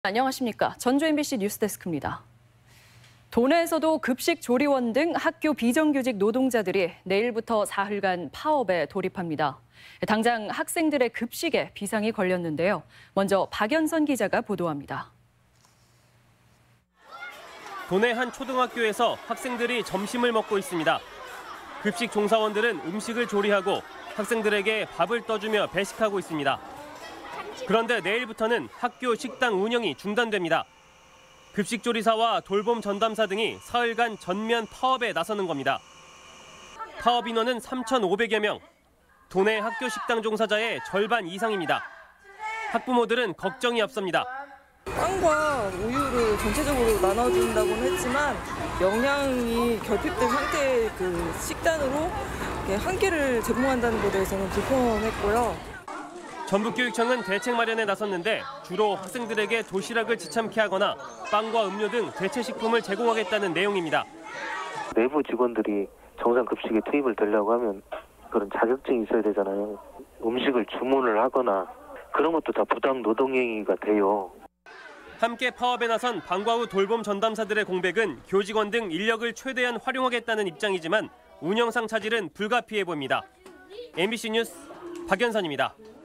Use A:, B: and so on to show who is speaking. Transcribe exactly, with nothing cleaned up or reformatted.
A: 안녕하십니까. 전주 엠비씨 뉴스데스크입니다. 도내에서도 급식 조리원 등 학교 비정규직 노동자들이 내일부터 사흘간 파업에 돌입합니다. 당장 학생들의 급식에 비상이 걸렸는데요. 먼저 박연선 기자가 보도합니다.
B: 도내 한 초등학교에서 학생들이 점심을 먹고 있습니다. 급식 종사원들은 음식을 조리하고 학생들에게 밥을 떠주며 배식하고 있습니다. 그런데 내일부터는 학교 식당 운영이 중단됩니다. 급식조리사와 돌봄 전담사 등이 사흘간 전면 파업에 나서는 겁니다. 파업 인원은 삼천오백여 명, 도내 학교 식당 종사자의 절반 이상입니다. 학부모들은 걱정이 앞섭니다.
C: 빵과 우유를 전체적으로 나눠준다고는 했지만 영양이 결핍된 상태의 그 식단으로 한 끼를 제공한다는 것에 대해서는 불편했고요.
B: 전북교육청은 대책 마련에 나섰는데 주로 학생들에게 도시락을 지참케 하거나 빵과 음료 등 대체 식품을 제공하겠다는 내용입니다.
D: 내부 직원들이 정상 급식에 투입을 되려고 하면 그런 자격증이 있어야 되잖아요. 음식을 주문을 하거나 그런 것도 다 부당 노동 행위가 돼요.
B: 함께 파업에 나선 방과후 돌봄 전담사들의 공백은 교직원 등 인력을 최대한 활용하겠다는 입장이지만 운영상 차질은 불가피해 보입니다. 엠비씨 뉴스 박연선입니다.